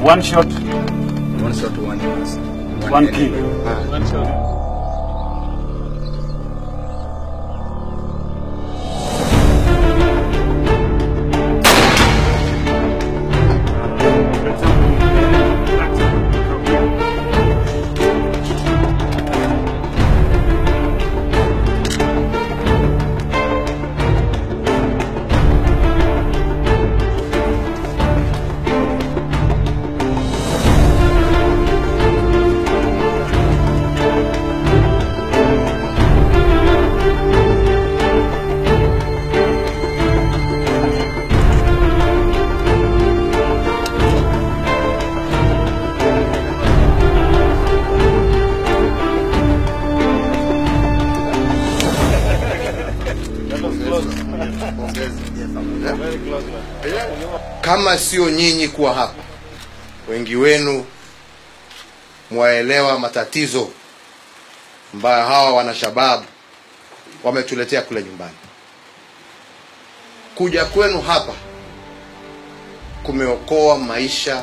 One shot. One shot, one kill. One shot. Kama sio nyinyi kuwa hapa, wengi wenu mwaelewa matatizo ambayo hawa wanashababu wametuletea kule nyumbani. Kuja kwenu hapa kumeokoa maisha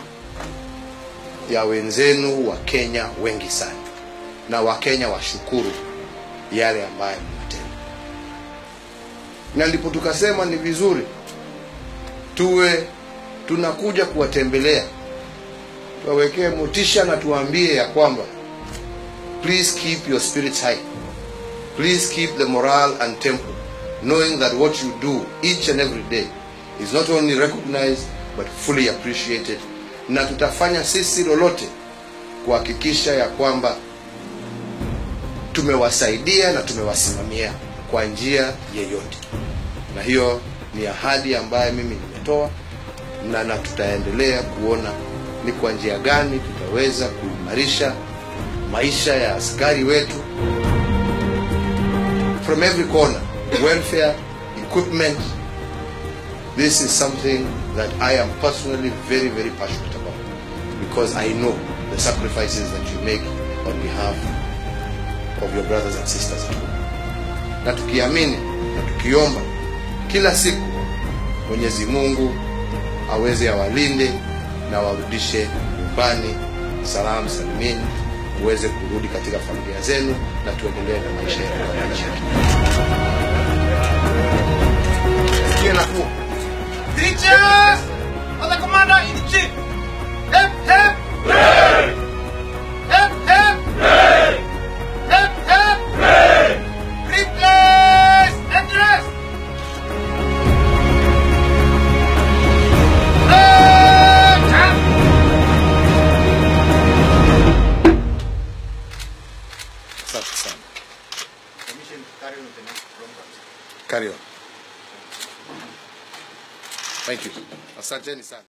ya wenzenu wa Kenya wengi sana, na wa Kenya washukuru yale ambayo mnatenda. Na ndipo tukasema ni vizuri tuwe tunakuja kuwatembelea, tuwawekee motisha na tuambie ya kwamba please keep your spirits high, please keep the morale and tempo, knowing that what you do each and every day is not only recognized but fully appreciated. Na tutafanya sisi lolote kuhakikisha ya kwamba tumewasaidia na tumewasimamia kwa njia yeyote, na hiyo ni ahadi ambayo mimi nimetoa, na tutaendelea kuona ni kwa njia gani tutaweza kuimarisha maisha ya askari wetu from every corner, welfare, equipment. This is something that I am personally very, very passionate about, because I know the sacrifices that you make on behalf of your brothers and sisters at home. Na tukiamini na tukiomba kila siku Mwenyezi Mungu aweze awalinde na warudishe nyumbani salamu salimini, uweze kurudi katika familia zenu na tuendelee na maisha ya kawaida. Teachers of the Commander-in-Chief, hip hip hooray! Hip hip hooray! Hip hip hooray! Replace address! Carry on. Thank you. Asanteni sana.